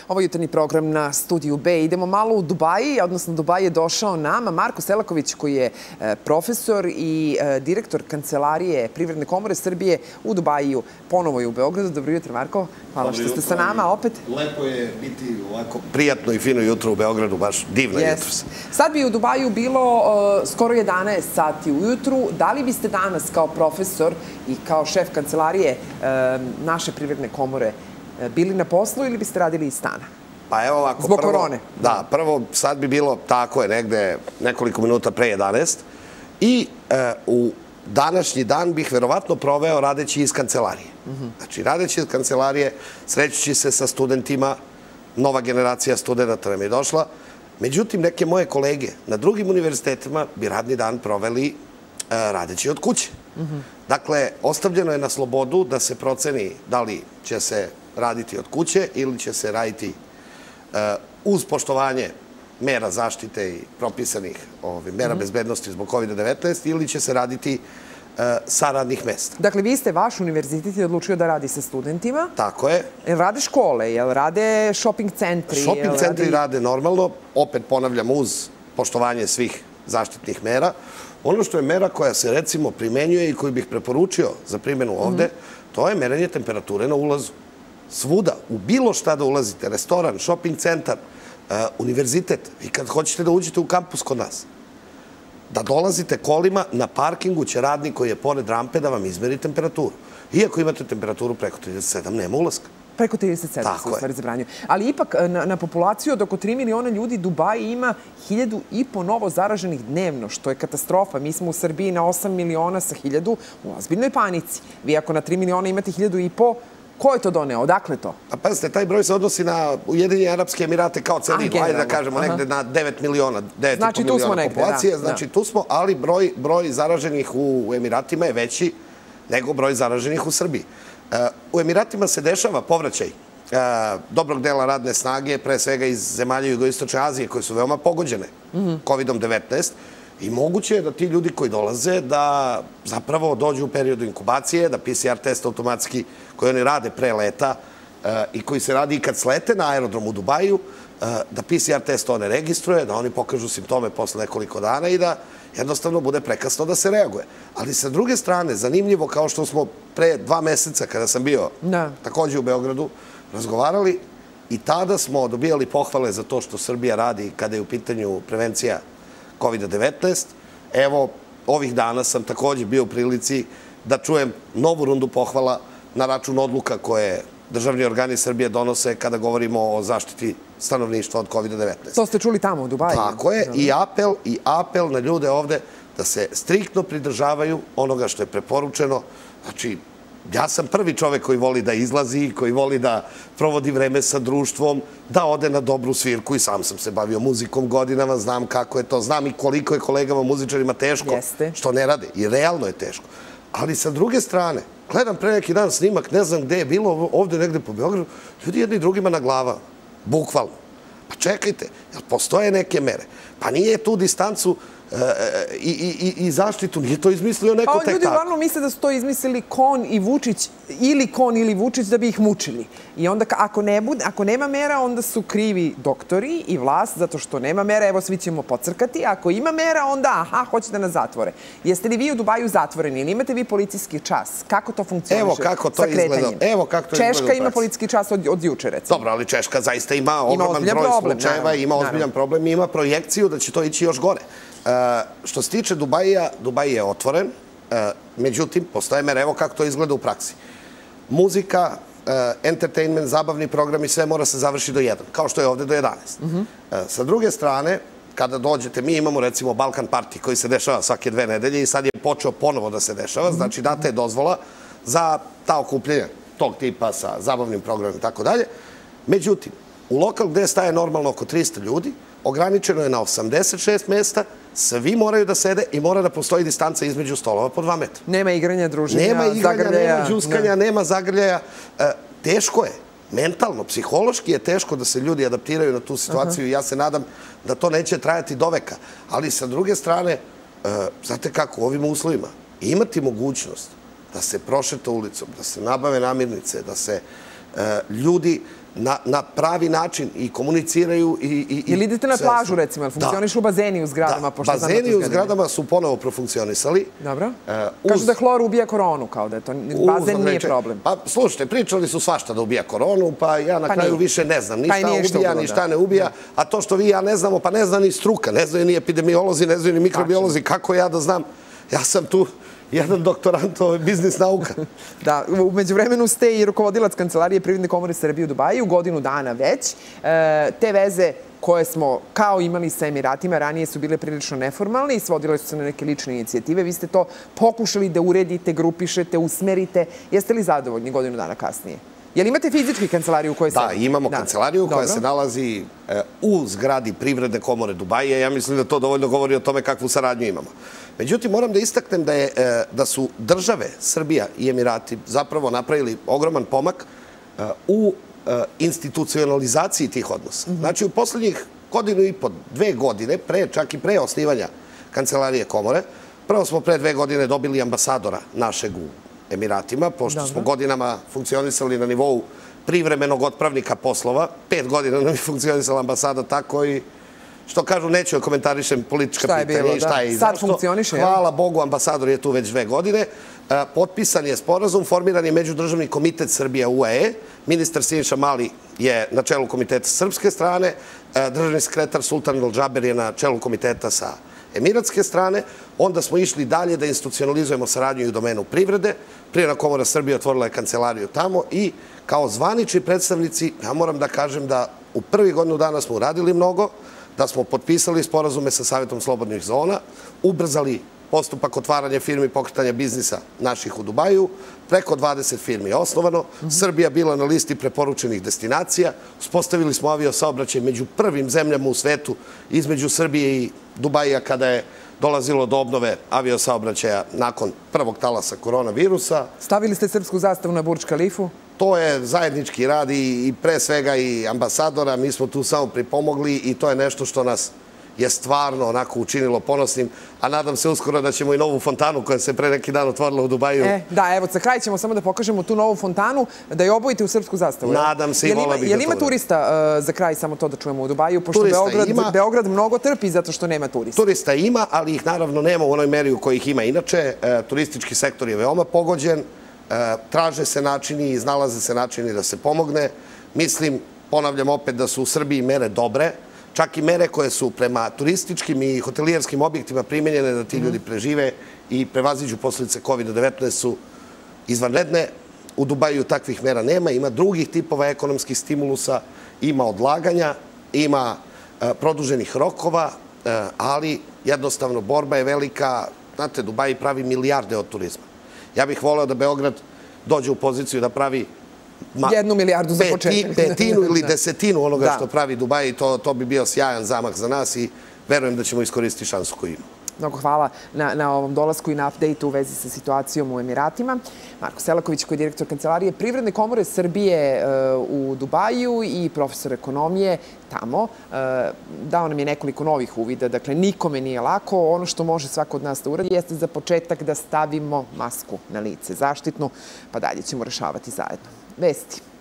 Ovo je jutarnji program na Studiju B. Idemo malo u Dubaji, odnosno Dubaji je došao nama. Marko Selaković, koji je profesor i direktor Kancelarije Privredne komore Srbije u Dubaju, ponovo je u Beogradu. Dobro jutro, Marko. Hvala što ste sa nama opet. Lepo je biti ovako prijatno i fino jutro u Beogradu, baš divno jutro. Sad bi u Dubaju bilo skoro 11 sati ujutru. Da li biste danas kao profesor i kao šef kancelarije naše Privredne komore bili na poslu ili biste radili iz stana? Pa evo ovako. Zbog korone. Da, prvo sad bi bilo, tako je, negde nekoliko minuta pre 11 i u današnji dan bih verovatno proveo radeći iz kancelarije. Znači, radeći iz kancelarije, srećući se sa studentima, nova generacija studenta nam je došla. Međutim, neke moje kolege na drugim univerzitetima bi radni dan proveli radeći od kuće. Dakle, ostavljeno je na slobodu da se proceni da li će se raditi od kuće ili će se raditi uz poštovanje mera zaštite i propisanih mera bezbednosti zbog COVID-19 ili će se raditi sa radnih mesta. Dakle, vi ste, vaš univerzitet je odlučio da radi sa studentima. Tako je. Jel rade škole, jel rade shopping centri? Shopping centri rade normalno, opet ponavljam, uz poštovanje svih zaštitnih mera. Ono što je mera koja se recimo primenjuje i koju bih preporučio za primjenu ovde, to je merenje temperature na ulazu. Svuda, u bilo šta da ulazite, restoran, shopping centar, univerzitet, i kad hoćete da uđete u kampus kod nas, da dolazite kolima, na parkingu će radnik koji je pored rampe da vam izmeri temperaturu. Iako imate temperaturu preko 37, nema ulaska. Preko 37 se u stvari zabranjuje. Ali ipak na populaciju od oko 3 miliona ljudi Dubai ima 1.500 novo zaraženih dnevno, što je katastrofa. Mi smo u Srbiji na 8 miliona sa 1.000 u ozbiljnoj panici. Vi ako na 3 miliona imate 1.500, ko je to doneo? Odakle to? A pazite, taj broj se odnosi na Ujedinjene Arapske Emirate kao celinu. Ajde da kažemo negde na 9 miliona, 9,5 miliona populacije. Znači tu smo, ali broj zaraženih u Emiratima je veći nego broj zaraženih u Srbiji. U Emiratima se dešava povraćaj dobrog dela radne snage, pre svega iz zemalja Jugoistočne Azije, koje su veoma pogođene COVID-19, i moguće je da ti ljudi koji dolaze da zapravo dođu u periodu inkubacije, da PCR test automatski koji oni rade pre leta i koji se radi i kad slete na aerodrom u Dubaju, da PCR test one registruje, da oni pokažu simptome posle nekoliko dana i da jednostavno bude prekasno da se reaguje. Ali sa druge strane, zanimljivo, kao što smo pre 2 meseca, kada sam bio takođe u Beogradu, razgovarali, i tada smo dobijali pohvale za to što Srbija radi kada je u pitanju prevencija COVID-19. Evo, ovih dana sam takođe bio u prilici da čujem novu rundu pohvala na račun odluka koje državni organi Srbije donose kada govorimo o zaštiti stanovništva od COVID-19. To ste čuli tamo u Dubaju? Tako je, i apel na ljude ovde da se striktno pridržavaju onoga što je preporučeno. Znači, ja sam prvi čovek koji voli da izlazi, koji voli da provodi vreme sa društvom, da ode na dobru svirku, i sam sam se bavio muzikom godinama, znam kako je to, znam i koliko je kolegama muzičarima teško, što ne rade, i realno je teško. Ali sa druge strane, gledam pre neki dan snimak, ne znam gde je bilo, ovde negde po Beogradu, ljudi jedni drugima na glava, bukvalno. Pa čekajte, jer postoje neke mere. Pa nije tu distancu i zaštitu, nije to izmislio neko tek tako. Ljudi uglavnom misle da su to izmislili Kon i Vučić, ili Kon ili Vučić, da bi ih mučili. I onda ako nema mera, onda su krivi doktori i vlast, zato što nema mera, evo svi ćemo pocrkati. Ako ima mera, onda hoće da nas zatvore. Jeste li vi u Dubaju zatvoreni ili imate vi policijski čas? Kako to funkcioniše sa kretanjem? Evo kako to izgleda. Češka ima policijski čas od juče, recimo. Dobro, ali Češka zaista ima ogroman broj slučajeva, ima ozbiljan problem i ima projekciju da će to ići još gore. Što se tiče Dubaja, Dubaj je otvoren, međutim, postoje mere, evo kako to izgleda u praksi. Muzika, entertainment, zabavni program i sve mora se završiti do 1, kao što je ovde do 11. Sa druge strane, kada dođete, mi imamo recimo Balkan Party koji se dešava svake 2 nedelje i sad je počeo ponovo da se dešava, znači data je dozvola za ta okupljenja tog tipa sa zabavnim programom i tako dalje. Međutim, u lokal gde staje normalno oko 300 ljudi, ograničeno je na 86 mesta, svi moraju da sede i mora da postoji distanca između stolova po 2 metra. Nema igranja, druženja, zagrljaja. Nema džuskanja, nema zagrljaja. Teško je. Mentalno, psihološki je teško da se ljudi adaptiraju na tu situaciju i ja se nadam da to neće trajati do veka. Ali sa druge strane, znate kako, u ovim uslovima imati mogućnost da se prošeta ulicom, da se nabave namirnice, da se ljudi na pravi način i komuniciraju. Ili idete na plažu, recimo, ili funkcionišu bazeni u zgradama? Da, bazeni u zgradama su ponovo profunkcionisali. Dobro. Kažu da hlor ubija koronu, kao da je to bazen nije problem. Pa, slušajte, pričali su svašta da ubija koronu, pa ja na kraju više ne znam ni šta ubija, ni šta ne ubija, a to što vi ja ne znamo, pa ne zna ni struka, ne znaju ni epidemiolozi, ne znaju ni mikrobiolozi, kako ja da znam? Ja sam tu jedan doktorant biznis nauka. Da, umeđu vremenu ste i rukovodilac Kancelarije Privredne komore Srbije u Dubaju, godinu dana već. Te veze koje smo kao imali sa Emiratima ranije su bile prilično neformalne i svodile su se na neke lične inicijative. Vi ste to pokušali da uredite, grupišete, usmerite. Jeste li zadovoljni godinu dana kasnije? Jel imate fizički kancelariju u kojoj se... Da, imamo kancelariju koja se nalazi u zgradi Privredne komore Dubaja. Ja mislim da to dovoljno govori o tome kakvu saradnju imamo. Međutim, moram da istaknem da su države, Srbija i Emirati, zapravo napravili ogroman pomak u institucionalizaciji tih odnosa. Znači, u poslednjih godinu i po, 2 godine, čak i pre osnivanja Kancelarije komore, prvo smo pre 2 godine dobili ambasadora našeg u Emiratima, pošto smo godinama funkcionisali na nivou privremenog otpravnika poslova. 5 godina nam je funkcionisala ambasada tako i, što kažu, neću komentarišem politička pitanja i šta je i zašto. Sad funkcioniše, jel? Hvala Bogu, ambasador je tu već 2 godine. Potpisan je sporazum, formiran je Međudržavni komitet Srbija-UAE. Ministar Siniša Mali je na čelu komiteta srpske strane, državni sekretar Sultan Al-Džaber je na čelu komiteta sa emiratske strane. Onda smo išli dalje da institucionalizujemo saradnju i u domenu privrede. Privredna komora Srbije otvorila je kancelariju tamo i kao zvanični predstavnici, ja moram da kažem da u prvih godinu dana smo uradili mnogo, da smo potpisali sporazume sa Savjetom slobodnih zona, ubrzali postupak otvaranja firmi i pokretanja biznisa naših u Dubaju, preko 20 firmi je osnovano, Srbija bila na listi preporučenih destinacija, uspostavili smo aviosaobraćaj među prvim zemljama u svetu između Srbije i Dubaja kada je dolazilo do obnove aviosaobraćaja nakon prvog talasa koronavirusa. Stavili ste srpsku zastavu na Burdž Kalifu? To je zajednički rad i pre svega i ambasadora, mi smo tu samo pripomogli i to je nešto što nas je stvarno onako učinilo ponosnim, a nadam se uskoro da ćemo i novu fontanu koja se pre neki dan otvorila u Dubaju. Da, evo, za kraj ćemo samo da pokažemo tu novu fontanu, da je obojite u srpsku zastavu. Nadam se i vola bih da to. Jel ima turista, za kraj samo to da čujemo, u Dubaju, pošto Beograd mnogo trpi zato što nema turista? Turista ima, ali ih naravno nema u onoj meri u kojoj ih ima inače. Turistički sektor je veoma pogođen, traže se načini i iznalaze se načini da se pomogne. Mislim, ponavljam opet, da su u Srbiji mere dobre, čak i mere koje su prema turističkim i hotelijerskim objektima primenjene da ti ljudi prežive i prevaziđu posledice COVID-19 su izvanredne. U Dubaju takvih mera nema, ima drugih tipova ekonomskih stimulusa, ima odlaganja, ima produženih rokova, ali jednostavno borba je velika. Znate, Dubaji pravi milijarde od turizma. Ja bih voleo da Beograd dođe u poziciju da pravi 1 milijardu za početak. Petinu ili desetinu onoga što pravi Dubaj i to bi bio sjajan zamah za nas i verujem da ćemo iskoristiti šansu koju imamo. Mnogo hvala na ovom dolasku i na update-u u vezi sa situacijom u Emiratima. Marko Selaković, koji je direktor Kancelarije Privredne komore Srbije u Dubaju i profesor ekonomije tamo, dao nam je nekoliko novih uvida. Dakle, nikome nije lako. Ono što može svako od nas da uradi jeste za početak da stavimo masku na lice zaštitnu, pa dalje ćemo rešavati zajedno. Vesti.